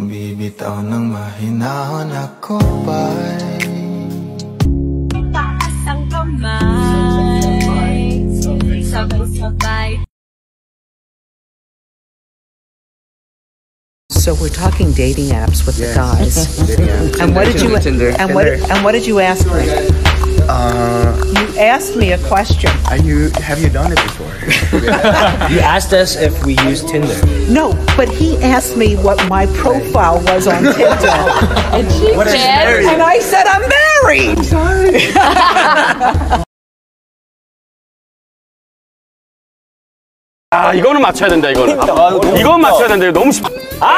kang bibitaw ng mahinahon ako ba'y taas ang kamay, sabay-sabay. So we're talking dating apps with the guys. And what did you and what did you ask me? You asked me a question. Have you done it before? You asked us if we use Tinder. No, but he asked me what my profile was on Tinder. And she said, and I said I'm married. Sorry. 아, 이거는 맞춰야 된다, 이거는. 이건 맞춰야 된다, 이거 너무 쉽다.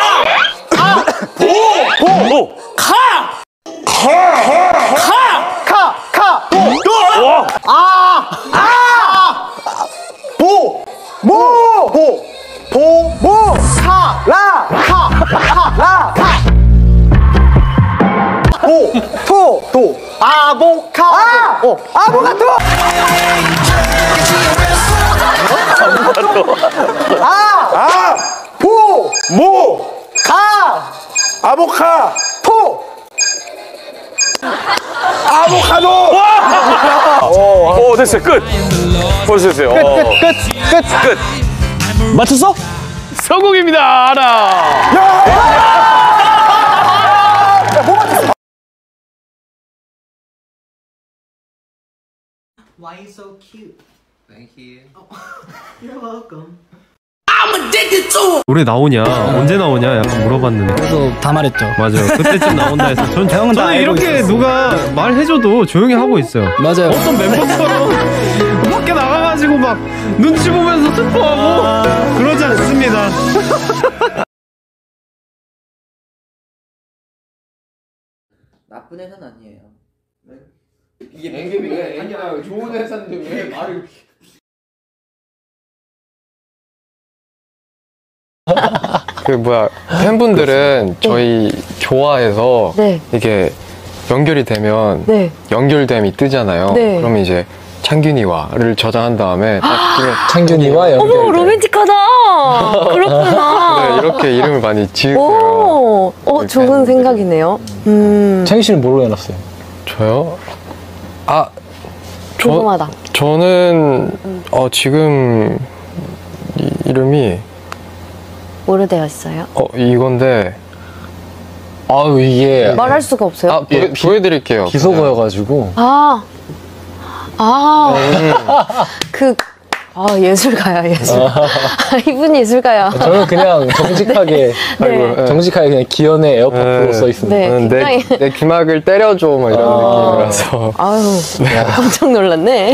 아보카도! 오, 됐어요, 끝! 벌써 됐어요. 끝! 맞췄어? 성공입니다, 하나! Why are you so cute? Thank you. You're welcome. 노래 나오냐 언제 나오냐 약간 물어봤는데 그래서 다 말했죠. 맞아요 그때쯤 나온다 해서 저는 이렇게 누가 말해줘도 조용히 하고 있어요. 맞아요. 어떤 멤버처럼 밖에 나가가지고 막 눈치 보면서 스포하고 그러지 않습니다. 나쁜 회사는 아니에요. 이게 맹금이가 아니야 좋은 회사인데 왜 말을 팬분들은 저희 좋아해서 이게 연결이 되면 연결됨이 뜨잖아요. 그러면 이제 창균이와를 저장한 다음에 딱 뜨면 창균이와 연결. 어머 로맨틱하다. 그렇구나. 네, 이렇게 이름을 많이 지으세요. 좋은 생각이네요. 창균 씨는 뭘로 해놨어요? 저요? 궁금하다. 저는 지금 이름이 뭐로 되어 있어요? 이건데 이게 말할 수가 없어요. 보여드릴게요. 비속어여가지고. 예술가야, 예술. 이분이 예술가야. 저는 그냥 정직하게, 정직하게 그냥 기현의 에어팟 프로 써 있습니다. 내 귀막을 때려줘, 막 이런 느낌이라서. 깜짝 놀랐네.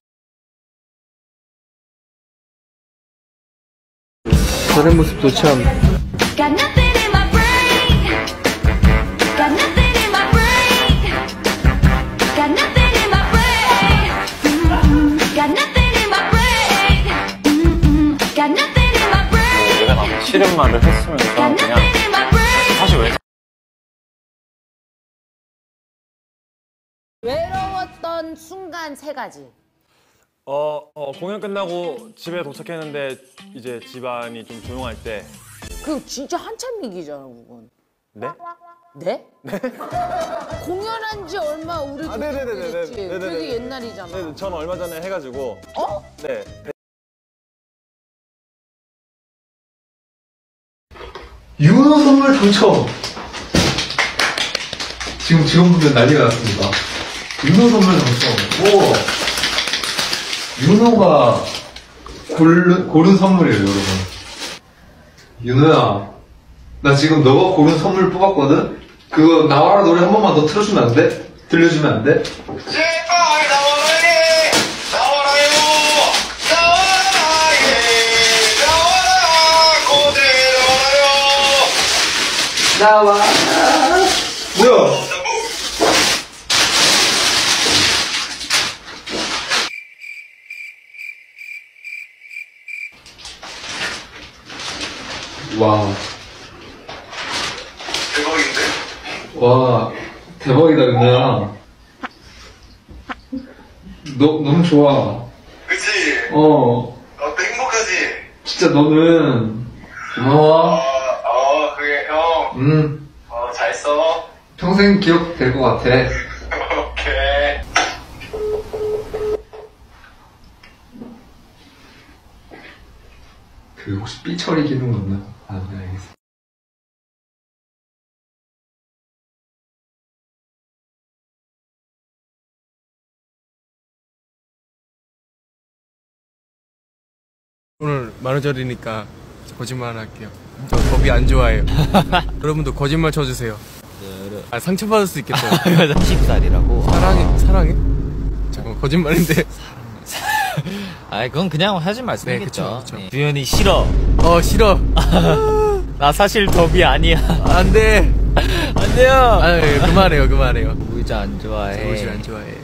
저런 모습도 참. 싫은 말을 했으면 저는 그냥 사실 외로웠던 순간 3가지. 공연 끝나고 집에 도착했는데 이제 집안이 좀 조용할 때. 그 진짜 한참 얘기잖아, 그건. 네? 네? 공연한 지 얼마 우리 됐지. 되게 옛날이잖아. 네, 저는 얼마 전에 해가지고. 네. 윤호 선물 당첨! 지금 직원분들 난리가 났습니다. 윤호 선물 당첨. 윤호가 고른 선물이에요, 여러분. 윤호야, 나 지금 너가 고른 선물 뽑았거든? 그거 나와라 노래 한 번만 더 틀어주면 안 돼? 들려주면 안 돼? 나와. 뭐야? 와. 대박인데? 와, 대박이다, 은혜야. 너무 좋아. 그치? 행복하지? 진짜 너는 고마워. 그게 형 잘 써. 평생 기억될 것 같아. 오케이. 그 혹시 삐 처리 기능 없나? 아, 네, 알겠어. 오늘 만우절이니까 거짓말 하나 할게요. 저 더비 안 좋아해요. 여러분도 거짓말 쳐주세요. 아, 상처받을 수 있겠죠. 10살이라고. 사랑해? 잠깐만, 거짓말인데. 아, 그건 그냥 하지 말씀이겠죠. 네, 그쵸. 주연이 싫어. 싫어. 나 사실 더비 아니야. 안 돼. 안 돼요. 아, 네, 그만해요. 우자 안 좋아해. 우자 안 좋아해.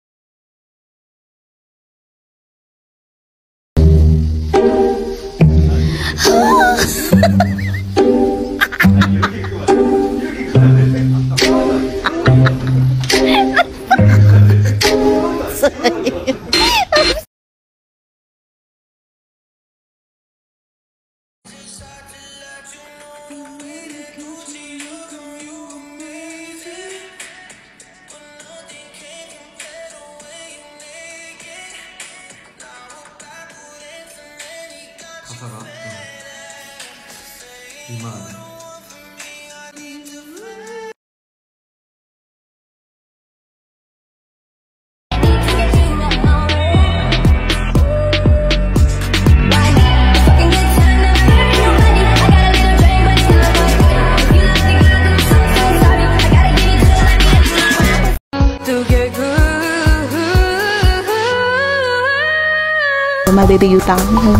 가사가 이만. My baby, you found him.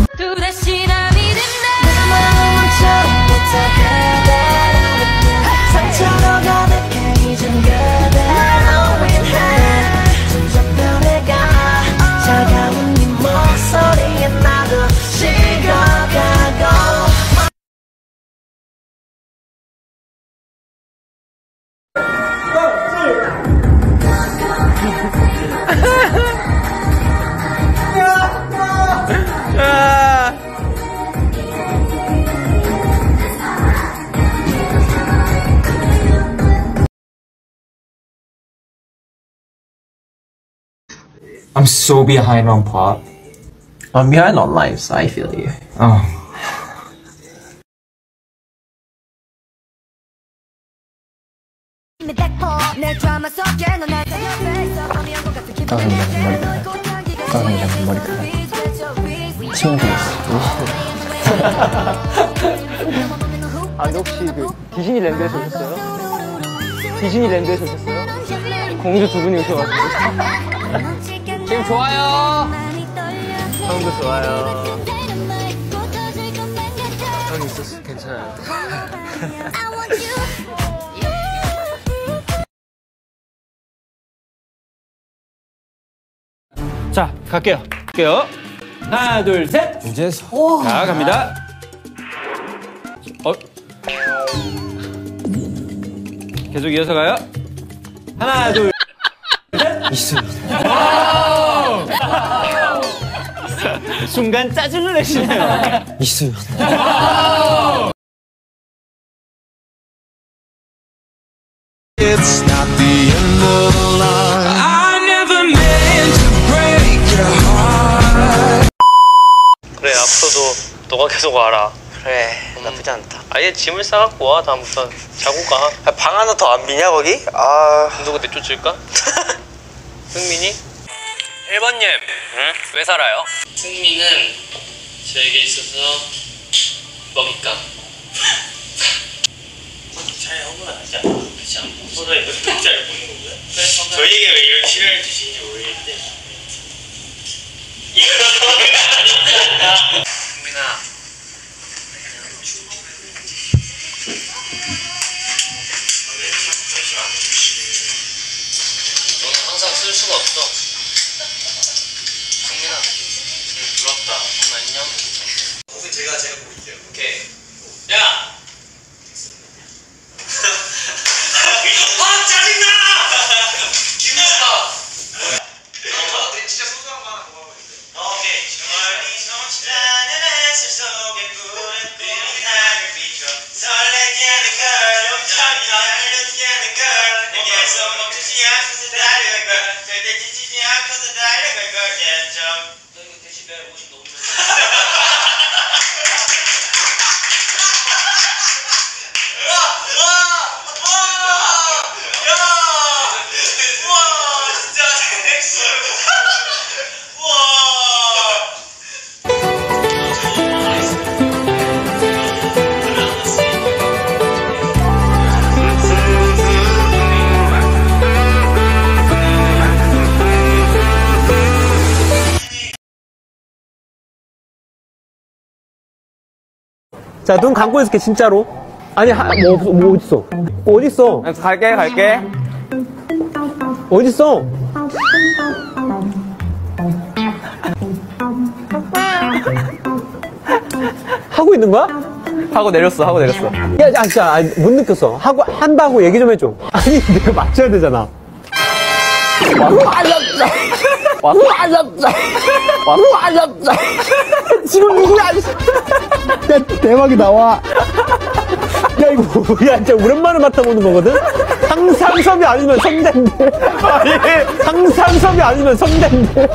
I'm so behind on pop. I'm behind on life, so I feel you. Oh. 친구 아, 근데 혹시 그 디즈니랜드에서 오셨어요? 디즈니랜드에서 오셨어요? 공주 두 분이 오셔가지고. 지금 좋아요. 형도 좋아요. 형 있었어, 괜찮아요. 자, 갈게요. 하나, 둘, 셋. 이제 자, 갑니다. 계속 이어서 가요. 하나, 둘, 셋. 순간 짜증을 내시네요. 이수연. It's not the end of the line. I never meant to break your heart. 그래, 앞으로도 너가 계속 와라. 그래, 나쁘지 않다. 아예 짐을 싸갖고 와. 다음부터 자고 가. 방 하나 더 안 비냐 거기? 아... 누구 내쫓을까? 승민이? 1번님, 응? 왜 살아요? 승민은 저에게 있어서 먹잇감. 잘 허물하지 않아. 그렇지 않고 서로의 눈동자를 보는 거고요. 저희에게 왜 이런 시련을 주시는지 모르겠는데 이거는 아니야. 승민아, 너는 항상 쓸 수가 없어. 승민아, 부럽다. 정말 안녕. 혹시 제가 볼게요. 오케이. 야! 아, 짜증나! 기분 나빠. 진짜 소소한 거 하나 더 봐보겠어요. 오케이. 멀리서 지나는 햇살 속에 푸른 빛이 나를 비춰 설레게 자, 눈 감고 있을게, 진짜로. 아니, 뭐 어딨어? 어딨어? 갈게. 어딨어? 하고 있는 거야? 하고 내렸어. 야, 진짜, 못 느꼈어. 한다고 얘기 좀 해줘. 아니, 내가 맞춰야 되잖아. 지금 누구야? 야, 대박이다, 와. 야, 이거 뭐야? 진짜 오랜만에 맡아보는 거거든? 상상섭이 아니면 성대인데. 상상섭이 아니면 성대인데.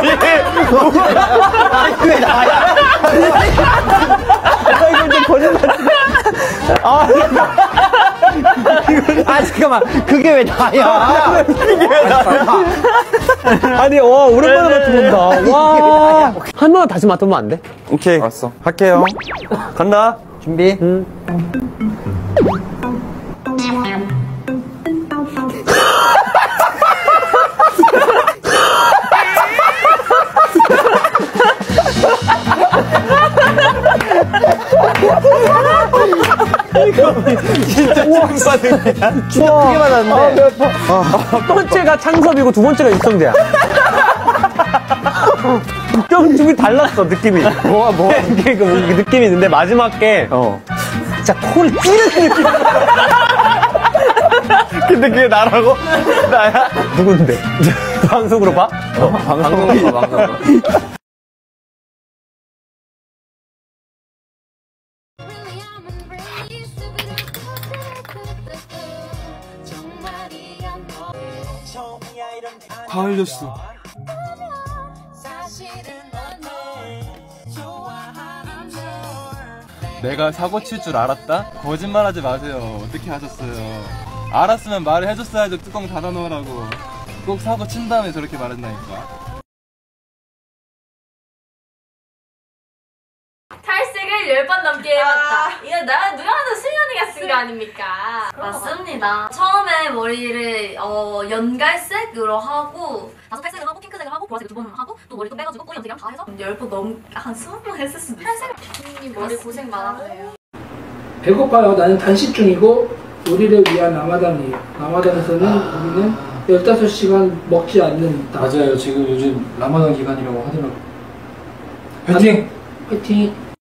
왜 나야? 이거 좀 거짓말. 잠깐만. 그게 왜 나야? 아니, 오랜만에 맡아본다. 와. 한 번만 다시 맡아보면 안 돼? 오케이. 알았어. 할게요. 간다. 준비. 이거 진짜 짱받은 진짜 크게 받았는데. 첫 번째가 창섭이고 두 번째가 육성재야. 좀 둘이 달랐어, 느낌이. 뭐가? 이게 느낌이 있는데 마지막 게 진짜 코를 찌르는 느낌. 근데 그게 나라고? 나야? 누군데? 방송으로 봐? 방송으로 봐. 다 흘렸어. 내가 사고 칠 줄 알았다? 거짓말하지 마세요. 어떻게 하셨어요? 알았으면 말을 해줬어야죠. 뚜껑 닫아놓으라고. 꼭 사고 친 다음에 저렇게 말했나니까. 탈색을 10번 넘게 해봤다. 이거 누가 봐도 수연이가 쓴 거 아닙니까? 맞습니다. 처음에 머리를 연갈색으로 하고 다섯 탈색을 하고 핑크색을 하고 보라색을 2번 하고 또 머리 또 빼가지고 꼬리 염색이랑 다 해서 10번 넘 한 20번 했을 수도 있어요. 탈색 머리 고생 많았어요. 배고파요. 나는 단식 중이고 우리를 위한 라마단이에요. 라마단에서는 우리는 15시간 먹지 않는다. 맞아요. 지금 요즘 라마단 기간이라고 하더라고요. 화이팅! 화이팅!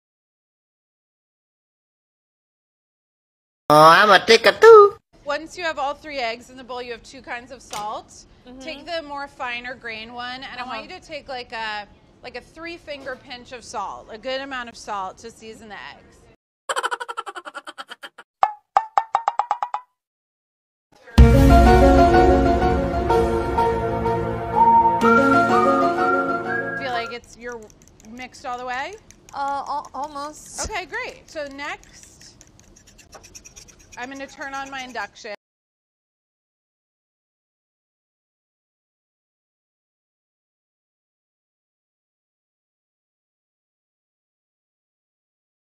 I'm a tickatoo. Once you have all 3 eggs in the bowl, you have 2 kinds of salt. Take the more finer grain one, and I want you to take like a 3-finger pinch of salt, a good amount of salt to season the eggs. Feel like you're mixed all the way? Almost. Okay, great. So next, I'm going to turn on my induction.